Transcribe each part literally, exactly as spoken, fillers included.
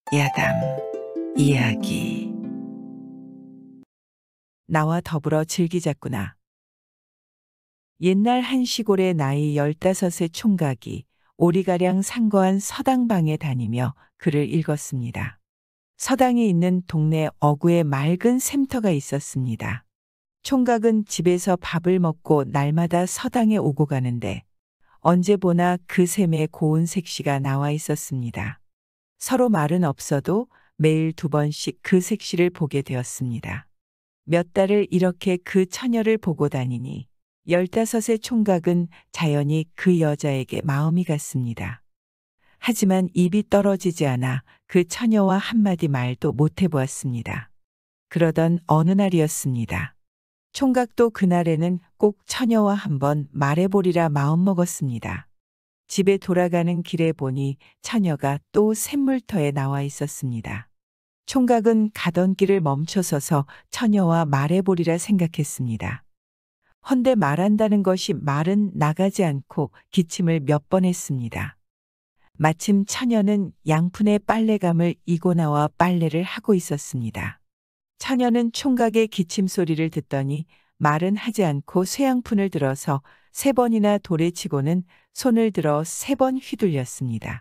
야담 이야기. 나와 더불어 즐기자꾸나. 옛날 한 시골의 나이 열다섯의 총각이 오리가량 상거한 서당방에 다니며 글을 읽었습니다. 서당이 있는 동네 어구에 맑은 샘터가 있었습니다. 총각은 집에서 밥을 먹고 날마다 서당에 오고 가는데 언제 보나 그 샘에 고운 색시가 나와 있었습니다. 서로 말은 없어도 매일 두 번씩 그 색시를 보게 되었습니다. 몇 달을 이렇게 그 처녀를 보고 다니니 열다섯의 총각은 자연히 그 여자에게 마음이 갔습니다. 하지만 입이 떨어지지 않아 그 처녀와 한마디 말도 못 해보았습니다. 그러던 어느 날이었습니다. 총각도 그날에는 꼭 처녀와 한번 말해보리라 마음먹었습니다. 집에 돌아가는 길에 보니 처녀가 또 샘물터에 나와 있었습니다. 총각은 가던 길을 멈춰서서 처녀와 말해보리라 생각했습니다. 헌데 말한다는 것이 말은 나가지 않고 기침을 몇 번 했습니다. 마침 처녀는 양푼에 빨래감을 이고 나와 빨래를 하고 있었습니다. 처녀는 총각의 기침 소리를 듣더니 말은 하지 않고 쇠양푼을 들어서 세 번이나 돌에 치고는 손을 들어 세 번 휘둘렸습니다.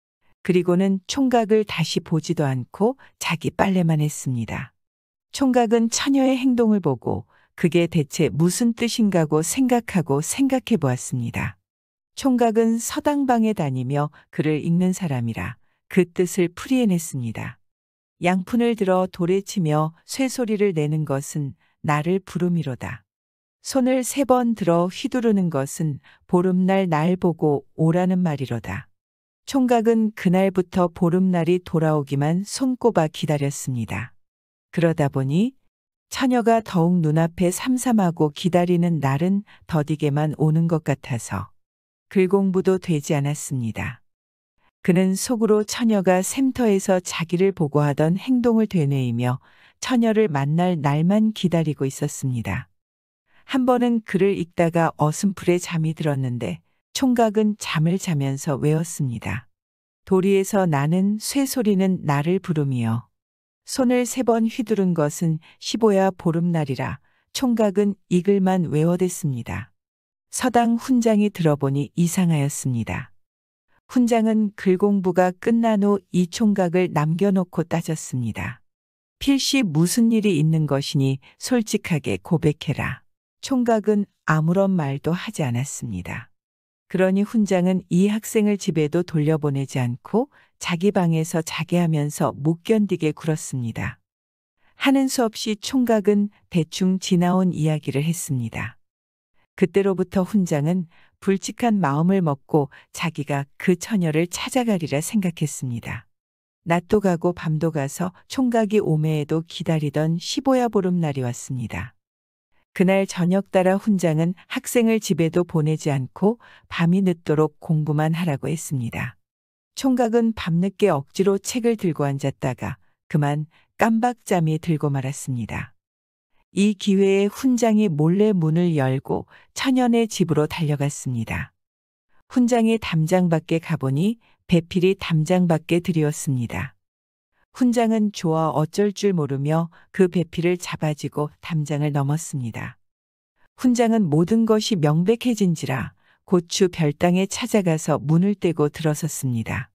그리고는 총각을 다시 보지도 않고 자기 빨래만 했습니다. 총각은 처녀의 행동을 보고 그게 대체 무슨 뜻인가고 생각하고 생각해 보았습니다. 총각은 서당방에 다니며 글을 읽는 사람이라 그 뜻을 풀이해냈습니다. 양푼을 들어 돌에 치며 쇠소리를 내는 것은 나를 부름이로다. 손을 세 번 들어 휘두르는 것은 보름날 날 보고 오라는 말이로다. 총각은 그날부터 보름날이 돌아오기만 손꼽아 기다렸습니다. 그러다 보니 처녀가 더욱 눈앞에 삼삼하고 기다리는 날은 더디게만 오는 것 같아서 글 공부도 되지 않았습니다. 그는 속으로 처녀가 샘터에서 자기를 보고 하던 행동을 되뇌이며 처녀를 만날 날만 기다리고 있었습니다. 한 번은 글을 읽다가 어슴풀에 잠이 들었는데 총각은 잠을 자면서 외웠습니다. 도리에서 나는 쇠소리는 나를 부름이여. 손을 세 번 휘두른 것은 십오야 보름날이라 총각은 이 글만 외워댔습니다. 서당 훈장이 들어보니 이상하였습니다. 훈장은 글 공부가 끝난 후 이 총각을 남겨놓고 따졌습니다. 필시 무슨 일이 있는 것이니 솔직하게 고백해라. 총각은 아무런 말도 하지 않았습니다. 그러니 훈장은 이 학생을 집에도 돌려보내지 않고 자기 방에서 자게 하면서 못 견디게 굴었습니다. 하는 수 없이 총각은 대충 지나온 이야기를 했습니다. 그때로부터 훈장은 불직한 마음을 먹고 자기가 그 처녀를 찾아가리라 생각했습니다. 낮도 가고 밤도 가서 총각이 오매에도 기다리던 십오야 보름날이 왔습니다. 그날 저녁 따라 훈장은 학생을 집에도 보내지 않고 밤이 늦도록 공부만 하라고 했습니다. 총각은 밤늦게 억지로 책을 들고 앉았다가 그만 깜박잠이 들고 말았습니다. 이 기회에 훈장이 몰래 문을 열고 처녀네 집으로 달려갔습니다. 훈장이 담장 밖에 가보니 배필이 담장 밖에 들이었습니다. 훈장은 좋아 어쩔 줄 모르며 그 배필을 잡아지고 담장을 넘었습니다. 훈장은 모든 것이 명백해진지라 고추 별당에 찾아가서 문을 떼고 들어섰습니다.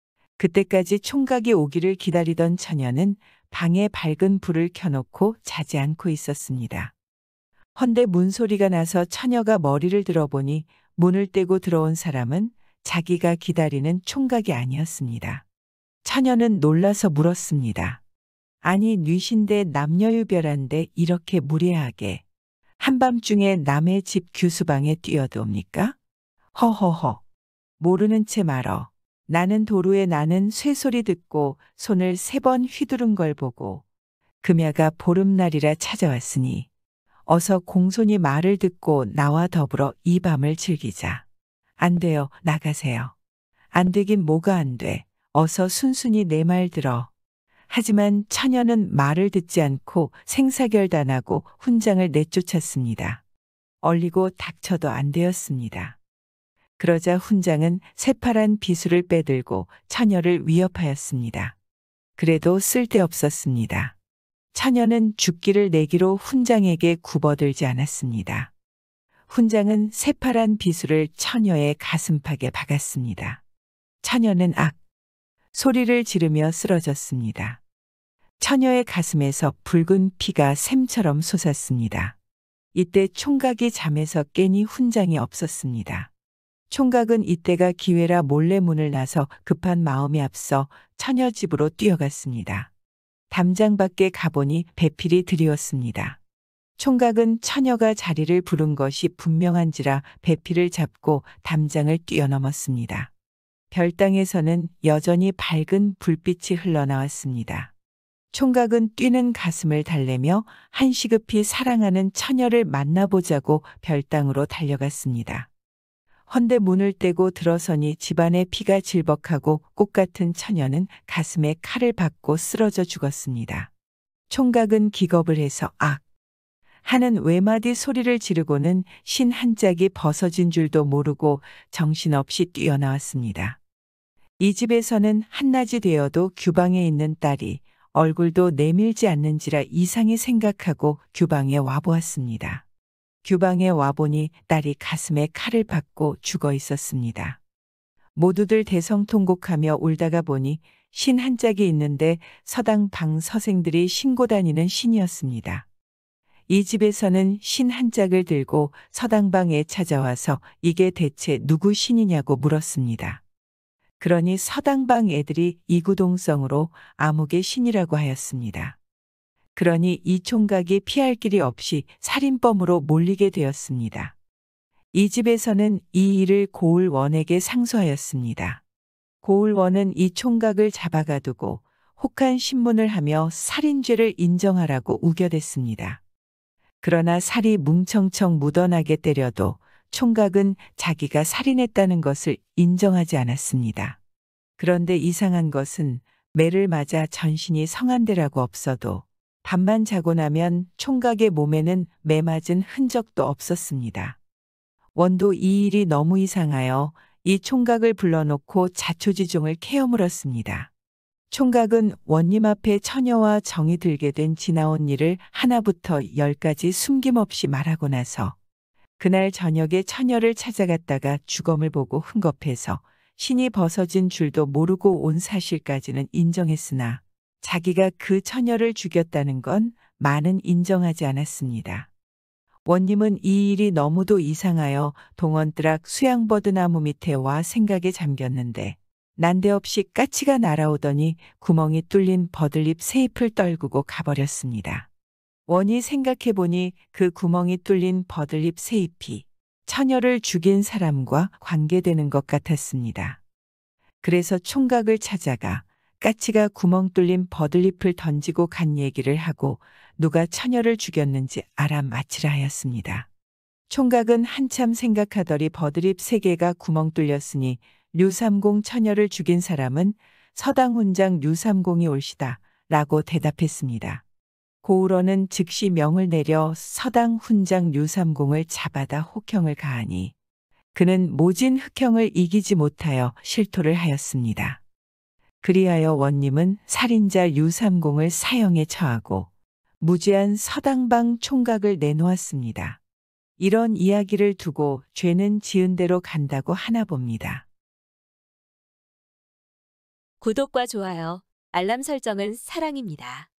그때까지 총각이 오기를 기다리던 처녀는 방에 밝은 불을 켜놓고 자지 않고 있었습니다. 헌데 문소리가 나서 처녀가 머리를 들어보니 문을 떼고 들어온 사람은 자기가 기다리는 총각이 아니었습니다. 처녀는 놀라서 물었습니다. 아니 뉘신데 남녀유별한데 이렇게 무례하게 한밤중에 남의 집 규수방에 뛰어드옵니까? 허허허. 모르는 채 말어. 나는 도루에 나는 쇠소리 듣고 손을 세 번 휘두른 걸 보고 금야가 보름날이라 찾아왔으니 어서 공손히 말을 듣고 나와 더불어 이 밤을 즐기자. 안 돼요. 나가세요. 안 되긴 뭐가 안 돼. 어서 순순히 내 말 들어. 하지만 처녀는 말을 듣지 않고 생사결단하고 훈장을 내쫓았습니다. 얼리고 닥쳐도 안 되었습니다. 그러자 훈장은 새파란 비수를 빼들고 처녀를 위협하였습니다. 그래도 쓸데없었습니다. 처녀는 죽기를 내기로 훈장에게 굽어들지 않았습니다. 훈장은 새파란 비수를 처녀의 가슴팍에 박았습니다. 처녀는 악! 소리를 지르며 쓰러졌습니다. 처녀의 가슴에서 붉은 피가 샘처럼 솟았습니다. 이때 총각이 잠에서 깨니 훈장이 없었습니다. 총각은 이때가 기회라 몰래 문을 나서 급한 마음이 앞서 처녀 집으로 뛰어갔습니다. 담장 밖에 가보니 배필이 드리웠습니다. 총각은 처녀가 자리를 부른 것이 분명한지라 배필을 잡고 담장을 뛰어넘었습니다. 별당에서는 여전히 밝은 불빛이 흘러나왔습니다. 총각은 뛰는 가슴을 달래며 한시급히 사랑하는 처녀를 만나보자고 별당으로 달려갔습니다. 헌데 문을 떼고 들어서니 집안에 피가 질벅하고 꽃같은 처녀는 가슴에 칼을 박고 쓰러져 죽었습니다. 총각은 기겁을 해서 악! 하는 외마디 소리를 지르고는 신 한 짝이 벗어진 줄도 모르고 정신없이 뛰어나왔습니다. 이 집에서는 한낮이 되어도 규방에 있는 딸이 얼굴도 내밀지 않는지라 이상히 생각하고 규방에 와보았습니다. 규방에 와보니 딸이 가슴에 칼을 박고 죽어 있었습니다. 모두들 대성통곡하며 울다가 보니 신 한 짝이 있는데 서당 방 서생들이 신고 다니는 신이었습니다. 이 집에서는 신 한 짝을 들고 서당방에 찾아와서 이게 대체 누구 신이냐고 물었습니다. 그러니 서당방 애들이 이구동성으로 아무개 신이라고 하였습니다. 그러니 이 총각이 피할 길이 없이 살인범으로 몰리게 되었습니다. 이 집에서는 이 일을 고을원에게 상소하였습니다. 고을원은 이 총각을 잡아가두고 혹한 신문을 하며 살인죄를 인정하라고 우겨댔습니다. 그러나 살이 뭉청청 묻어나게 때려도 총각은 자기가 살인했다는 것을 인정하지 않았습니다. 그런데 이상한 것은 매를 맞아 전신이 성한데라고 없어도 밤만 자고 나면 총각의 몸에는 매 맞은 흔적도 없었습니다. 원도 이 일이 너무 이상하여 이 총각을 불러놓고 자초지종을 캐어 물었습니다. 총각은 원님 앞에 처녀와 정이 들게 된 지나온 일을 하나부터 열까지 숨김없이 말하고 나서 그날 저녁에 처녀를 찾아갔다가 주검을 보고 흥겁해서 신이 벗어진 줄도 모르고 온 사실까지는 인정했으나 자기가 그 처녀를 죽였다는 건 많은 인정하지 않았습니다. 원님은 이 일이 너무도 이상하여 동원뜨락 수양버드나무 밑에 와 생각에 잠겼는데 난데없이 까치가 날아오더니 구멍이 뚫린 버들잎 새 잎을 떨구고 가버렸습니다. 원이 생각해보니 그 구멍이 뚫린 버들잎 새 잎이 처녀를 죽인 사람과 관계되는 것 같았습니다. 그래서 총각을 찾아가 까치가 구멍 뚫린 버들잎을 던지고 간 얘기를 하고 누가 처녀를 죽였는지 알아맞히라 하였습니다. 총각은 한참 생각하더니 버들잎 세 개가 구멍 뚫렸으니 류삼공 처녀를 죽인 사람은 서당훈장 류삼공이 올시다 라고 대답했습니다. 고을원은 즉시 명을 내려 서당훈장 류삼공을 잡아다 혹형을 가하니 그는 모진 흑형을 이기지 못하여 실토를 하였습니다. 그리하여 원님은 살인자 류삼공을 사형에 처하고 무죄한 서당방 총각을 내놓았습니다. 이런 이야기를 두고 죄는 지은 대로 간다고 하나 봅니다. 구독과 좋아요, 알람 설정은 사랑입니다.